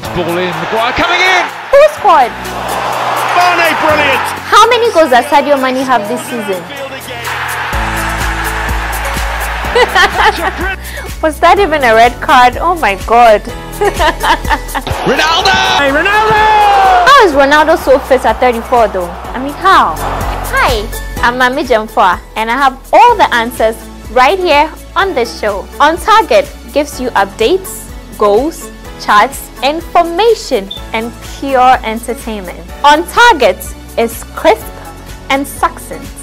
ball in. Maguire coming in. Who scored? Mane, brilliant. How many goals does Sadio Mane have this season? Was that even a red card? Oh my god. Ronaldo! Hey, Ronaldo! How is Ronaldo so fit at 34 though? I mean, how? Hi, I'm Maame Gyamfua and I have all the answers right here on this show. On Target gives you updates, goals, charts, information and pure entertainment. On Target is crisp and succinct.